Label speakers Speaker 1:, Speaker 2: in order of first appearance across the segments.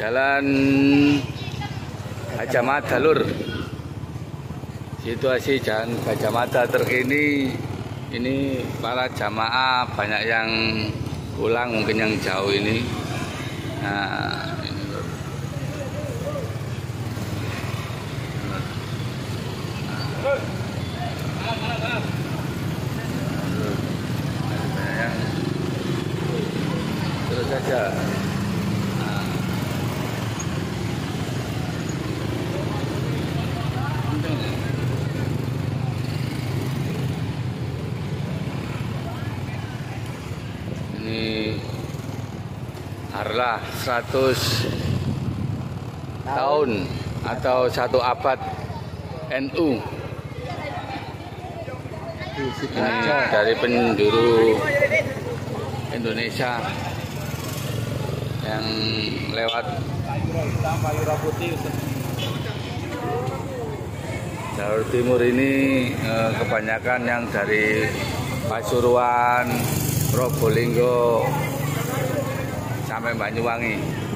Speaker 1: Jalan Gajah Mada Lur. Situasi Jalan Gajah Mada terkini, ini para jamaah banyak yang pulang, mungkin yang jauh ini. Nah, ini Lur. Banyak yang terus saja. Ini Harlah 100 tahun atau 1 abad NU. Ini dari penjuru Indonesia yang lewat jalur timur ini, kebanyakan yang dari Pasuruan, Probolinggo sampai Banyuwangi.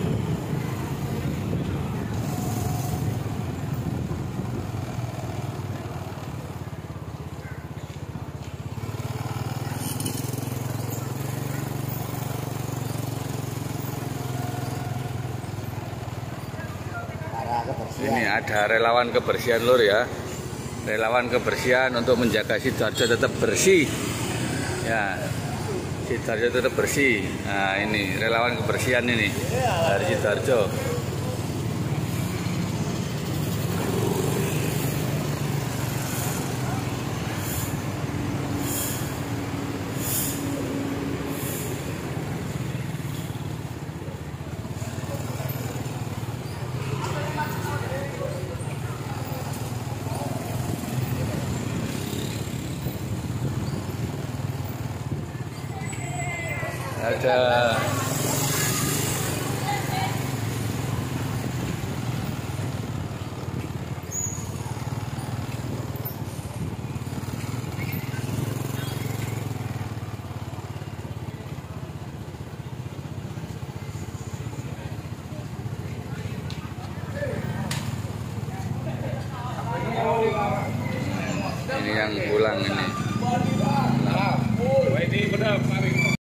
Speaker 1: Ini ada relawan kebersihan Lur ya. Relawan kebersihan untuk menjaga Sidoarjo tetap bersih. Ya. Sidoarjo tetap bersih. Nah, ini relawan kebersihan ini dari Sidoarjo. Ada ini yang pulang ini.